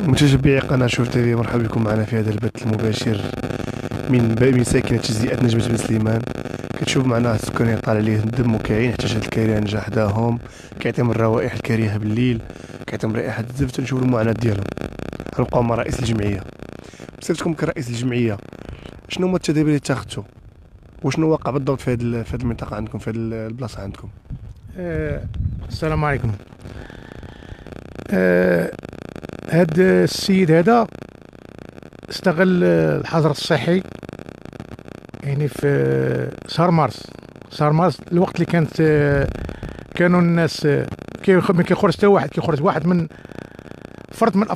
متابعي قناة شور تيفي، مرحبا بكم معنا في هذا البث المباشر من ساكنة تجزئة نجمة بن سليمان. كتشوف معنا السكان يطلع عليه الدم وكاين حتى هاد الكريهه نجا حداهم، كيعطيهم الروائح الكريهه بالليل، كيعطيهم رائحه الزفت. نشوفوا المعاناه ديالهم. غنبقاو مع رئيس الجمعيه. بصفتكم كرئيس الجمعيه، شنو هما التدابير اللي اتخذتوا وشنو واقع بالضبط في هاد المنطقه عندكم، في هاد البلاصه عندكم؟ السلام عليكم. هاد السيد هذا استغل الحظر الصحي، يعني في شهر مارس الوقت اللي كانوا الناس ما كيخرج حتى واحد، كيخرج واحد من فرد من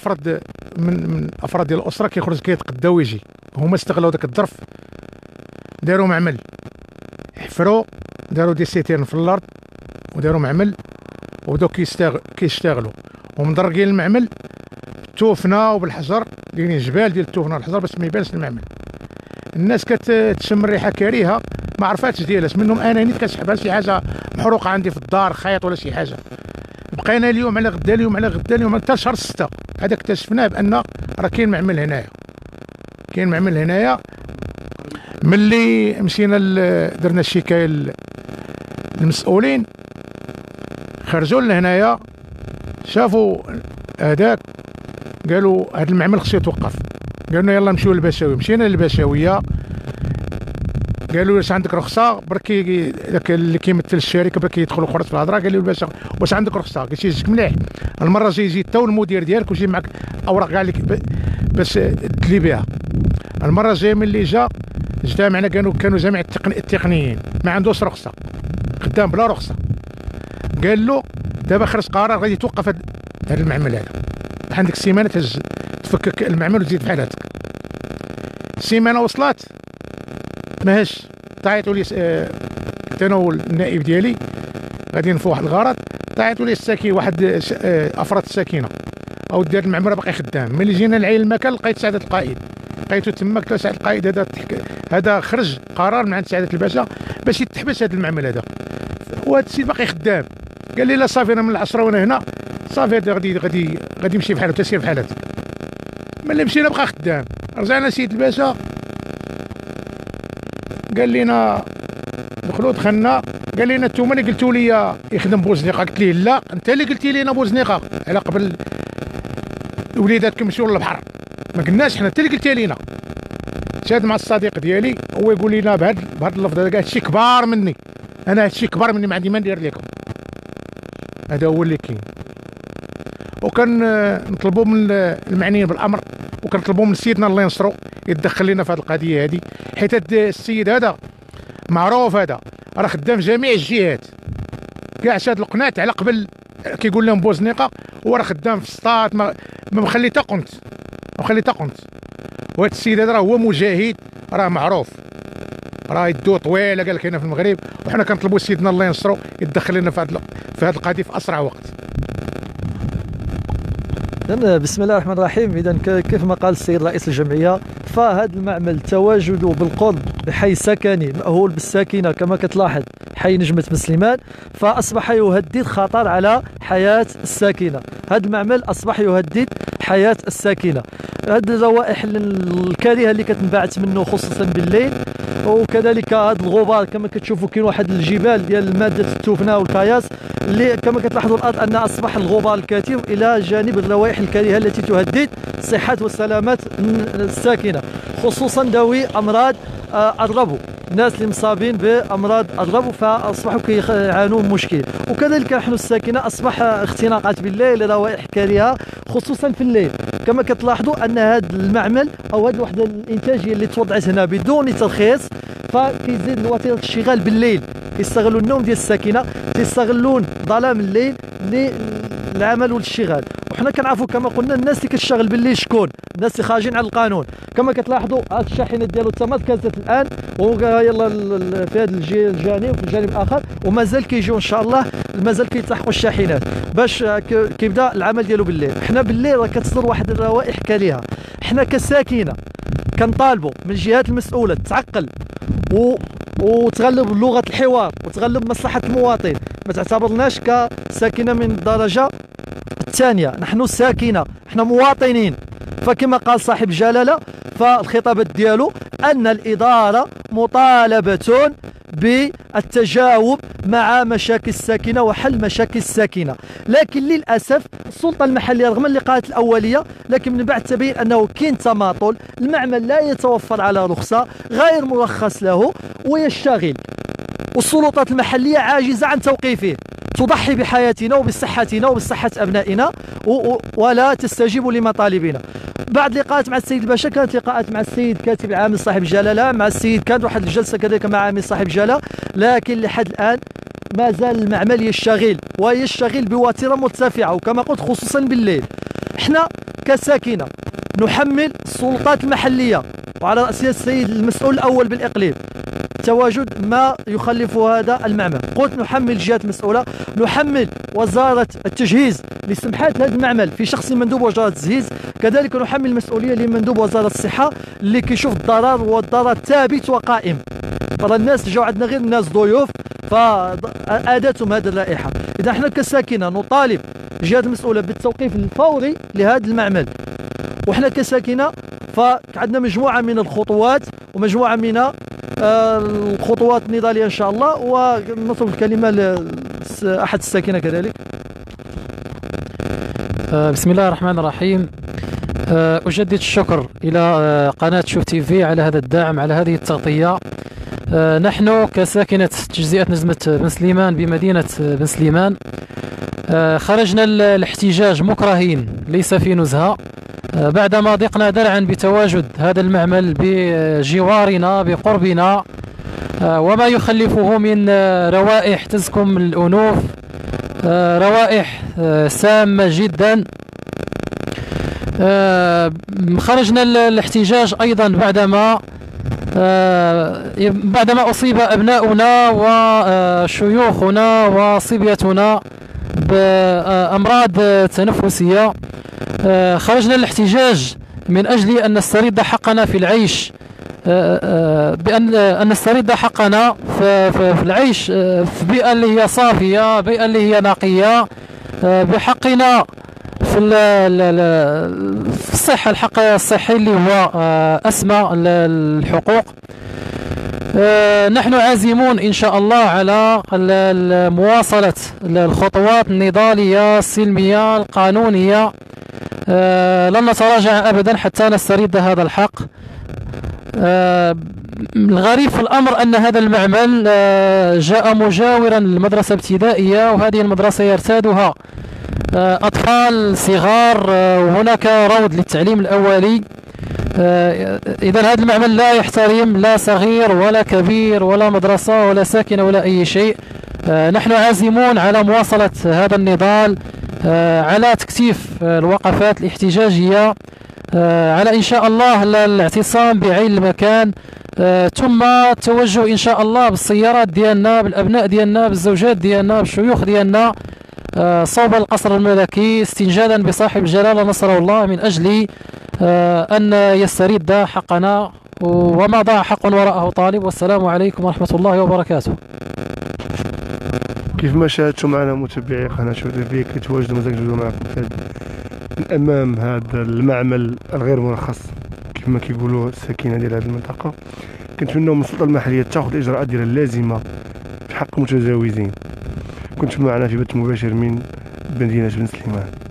افراد ديال الاسره، كيخرج كيتقدا ويجي. هما استغلوا داك الظرف، داروا معمل، حفروا، داروا دي سيتيرن في الارض وداروا معمل وبداو كيشتغلوا ومدرقين المعمل توفنا وبالحجر، لين الجبال ديال التوفنا والحجر باش ما يبانش المعمل. الناس كتشم الريحه كريهه ما عرفاتش ديالها، منهم انا نيت كتسحبها شي حاجه محروقه عندي في الدار، خيط ولا شي حاجه. بقينا اليوم على غدا، اليوم على غدا، اليوم حتى شهر 6 هذا اكتشفناه بان راه كاين معمل هنايا. ملي مشينا درنا الشكايه للمسؤولين، خرجوا لهنايا شافوا هذاك، قالوا هذا المعمل خصو يتوقف. قالوا يلا نمشيو للبشاويه. مشينا للبشاويه، قالوا واش عندك رخصه؟ بركي داك اللي كيمثل الشركه بركي يدخل وخرج في الهضره، قال لي الباشا واش عندك رخصه؟ قلت يجيك مليح، المره الجايه يجي تا المدير ديالك ويجي معك اوراق كاع باش تدلي بها. المره الجايه ملي جا اجتمعنا، كانوا جميع التقنيين ما عندوش رخصه، خدام بلا رخصه. قال له دابا خرج قرار غادي توقف هذا المعمل هذا، عندك سيمانه تفكك المعمل وتزيد بحال هذاك. السيمانه وصلت ماهاش، تعيطوا لي انا والنائب ديالي غاديين في واحد الغرض، تعيطوا لي الساكن واحد افراد الساكنه او دار المعمر باقي خدام. ملي جينا لعين المكان لقيت سعاده القائد، لقيتو تماك سعاده القائد هذا خرج قرار من عند سعاده الباشا باش يتحبس هذا المعمل هذا، وهذا السيد باقي خدام. قال لي لا صافي انا من العشره وانا هنا صافي، غادي يمشي بحال تسير بحال هذا. ملي مشينا بقى خدام، رجعنا سيد الباشا قال لنا دخلنا، قال لنا نتوما اللي قلتوا لي يخدم بوزنيقه. قلت ليه لا، انت اللي قلتي لينا بوزنيقه على قبل وليداتكم يمشيو للبحر، ما قلناش حنا، انت اللي قلتي لينا. شاد مع الصديق ديالي هو يقول لنا بهذا اللفظ هذا، قال هادشي كبار مني، انا هادشي كبار مني، ما عندي ما ندير لكم. هذا هو اللي كاين. وكان نطلبوا من المعنيين بالامر، وكنطلبوا من سيدنا الله ينصرو يتدخل لنا في هذه القضيه هذه، حيت هذا السيد هذا معروف، هذا راه خدام في جميع الجهات كاع. شاد القنات على قبل كيقول لهم بوزنيقه، هو راه خدام في السطات، ما مخلي تا قنت، وهذا السيد هذا راه هو مجاهد، راه معروف، راه يدو طويله قال لك هنا في المغرب. وحنا كنطلبوا سيدنا الله ينصرو يتدخل لنا في هذه القضيه في اسرع وقت. بسم الله الرحمن الرحيم. اذا كيف ما قال السيد رئيس الجمعيه، فهذا المعمل تواجده بالقرب بحي سكني مأهول بالساكنه كما كتلاحظ حي نجمة بن سليمان، فاصبح يهدد خطر على حياه الساكنه. هذا المعمل اصبح يهدد حياه الساكنه. هذه الروائح الكريهه اللي كتنبعث منه خصوصا بالليل، وكذلك هذا الغبار كما كتشوفوا كاين واحد الجبال ديال ماده التوفنا والكياس اللي كما كتلاحظوا الارض ان اصبح الغبار الكثيف الى جانب الروائح الكريهه التي تهدد صحه وسلامه الساكنه، خصوصا ذوي امراض الربو، الناس اللي مصابين بامراض الربو فاصبحوا كيعانوا من مشكل. وكذلك نحن الساكنه اصبح اختناقات بالليل، روائح كريهه خصوصا في الليل. كما كتلاحظوا ان هذا المعمل او هذه الوحده الانتاجيه اللي توضعت هنا بدون ترخيص، فكيزيد وتيره الاشتغال بالليل، كيستغلوا النوم ديال الساكنه، كيستغلون ظلام الليل للعمل والاشتغال. وحنا كنعرفوا كما قلنا الناس اللي كتشتغل بالليل شكون؟ الناس اللي خارجين على القانون. كما كتلاحظوا هذه الشاحنه ديالو تما كازت الان، يلا في هذا الجانب وفي الجانب الاخر، ومازال كيجيو ان شاء الله، مازال كيلتحقوا الشاحنات باش كيبدا العمل ديالو بالليل. حنا بالليل راه كتصدر واحد الروائح كريهه. حنا كساكنه كنطالبوا من الجهات المسؤوله تعقل وتغلب لغه الحوار وتغلب مصلحه المواطن، ما تعتبرناش كساكنه من الدرجه الثانية نحن ساكنة، احنا مواطنين، فكما قال صاحب الجلالة فالخطابات ديالو أن الإدارة مطالبة بالتجاوب مع مشاكل الساكنة وحل مشاكل الساكنة. لكن للأسف السلطة المحلية رغم اللقاءات الأولية، لكن من بعد تبين أنه كاين تماطل، المعمل لا يتوفر على رخصة، غير مرخص له ويشتغل، والسلطات المحلية عاجزة عن توقيفه، تضحي بحياتنا وبصحتنا وبصحة أبنائنا ولا تستجيب لمطالبنا. بعد لقاءات مع السيد الباشا كانت لقاءات مع السيد كاتب العامل صاحب الجلالة، مع السيد كانت واحد الجلسة كذلك مع عامل صاحب الجلالة، لكن لحد الآن ما زال المعمل يشتغل ويشتغل بوتيرة مرتفعة، وكما قلت خصوصا بالليل. احنا كساكنة نحمل السلطات المحلية وعلى رأسها السيد المسؤول الأول بالإقليم تواجد ما يخلف هذا المعمل. قلت نحمل الجهات المسؤولة، نحمل وزارة التجهيز اللي سمحت لهذا المعمل في شخص مندوب وزارة التجهيز، كذلك نحمل المسؤولية لمندوب وزارة الصحة اللي كيشوف الضرر، والضرر ثابت وقائم. ترى الناس جاوا عندنا غير الناس ضيوف فأداتهم هذه اللائحة. إذا احنا كساكنة نطالب الجهات المسؤولة بالتوقيف الفوري لهذا المعمل، وحنا كساكنة فعندنا مجموعة من الخطوات ومجموعة من الخطوات النضالية إن شاء الله. ونطلب الكلمة لأحد الساكنة كذلك. بسم الله الرحمن الرحيم. أجدد الشكر إلى قناة شوف تي في على هذا الدعم، على هذه التغطية. نحن كساكنة تجزئة نجمة بن سليمان بمدينة بن سليمان خرجنا الاحتجاج مكرهين ليس في نزهة، بعدما ضقنا درعا بتواجد هذا المعمل بجوارنا بقربنا، وما يخلفه من روائح تزكم الأنوف، روائح سامة جدا. خرجنا الاحتجاج أيضا بعدما أصيب أبناؤنا وشيوخنا وصبيتنا بأمراض تنفسية. خرجنا الاحتجاج من أجل أن نسترد حقنا في العيش، بأن نسترد حقنا في العيش في بيئة اللي هي صافية، بيئة اللي هي نقية، بحقنا في الصحة، الحق الصحي اللي هو أسمى الحقوق. نحن عازمون إن شاء الله على مواصلة الخطوات النضالية السلمية القانونية، لن نتراجع أبدا حتى نسترد هذا الحق. الغريب في الأمر أن هذا المعمل جاء مجاورا للمدرسة الابتدائية، وهذه المدرسة يرتادها أطفال صغار، وهناك روض للتعليم الأولي. إذا هذا المعمل لا يحترم لا صغير ولا كبير ولا مدرسة ولا ساكنة ولا أي شيء. نحن عازمون على مواصلة هذا النضال، على تكثيف الوقفات الاحتجاجية، على إن شاء الله الاعتصام بعين المكان، ثم التوجه إن شاء الله بالسيارات ديالنا، بالأبناء ديالنا، بالزوجات ديالنا، بالشيوخ ديالنا صوب القصر الملكي، استنجادا بصاحب الجلالة نصره الله من أجل أن يسترد حقنا، وما ضاع حق وراءه طالب. والسلام عليكم ورحمة الله وبركاته. كيف ما شاهدتم معنا متابعي قناة شوف تي في، كنتواجدوا مازال كنتواجدوا معكم من أمام هذا المعمل الغير مرخص كيف ما كيقولوا الساكنة ديال هذه المنطقة. كنتمناو من السلطة المحلية تاخذ الإجراءات ديالها اللازمة في حق المتجاوزين. كنت معنا في بث مباشر من مدينة بن سليمان.